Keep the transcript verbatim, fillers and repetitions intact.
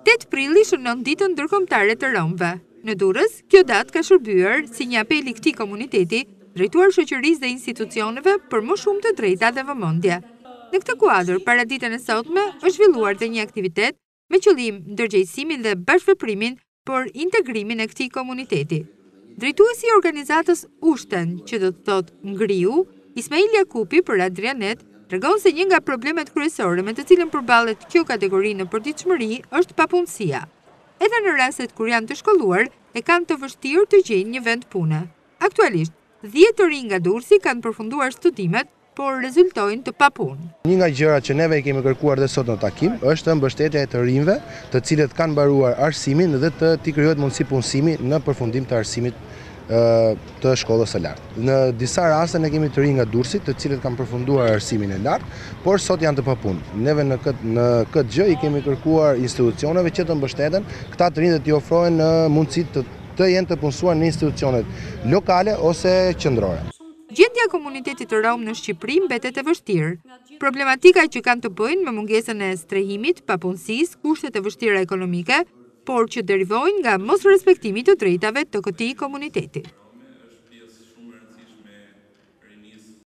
tetë prilli shënon ditën ndërkombëtare të Romëve. Në Durrës, kjo datë ka shërbyer si një apel i këtij komuniteti drejtuar shoqërisë dhe institucioneve për më shumë të drejta dhe vëmendje. Në këtë kuadër, para ditën e sotme është zhvilluar dhe një aktivitet me qëllim ndërgjegjësimin dhe bashkëveprimin për integrimin e këtij komuniteti. Drejtuesi i organizatës Ushten, që do të thotë ngriu, Ismail Jakupi për Adrianet, tregon se një nga problemet kryesore me të cilën përballet kjo kategori në përditshmëri është papunësia. Edhe në rastet kur janë të shkolluar, e kanë të vështirë të gjejnë një vend pune. Aktualisht, dhjetë të rinj nga Durrësi kanë përfunduar studimet, por rezultojnë të papunë. Një nga gjërat që neve i kemi kërkuar dhe sot në takim është mbështetja e të rinjve, të cilët kanë mbaruar arsimin dhe të t'i krijohet mundësi punësimi në përfundim të arsimit të shkollës së lartë. Në disa raste ne kemi të rinj nga Durrësi, të cilët kanë përfunduar arsimin e lartë, por sot janë të papunë. Neve në këtë në këtë gjë i kemi kërkuar institucioneve që të mbështeten këta të rinj dhe t'i ofrohen mundësi të të jenë të punësuar në institucionet lokale ose qendrore. Gjendja e komunitetit të Rom në Shqipëri mbetet e vështirë. Problematika që kanë të bëjnë me mungesën e strehimit, papunësisë, kushtet e vështira ekonomike, por që derivojnë nga mosrespektimi të drejtave të këtij komuniteti.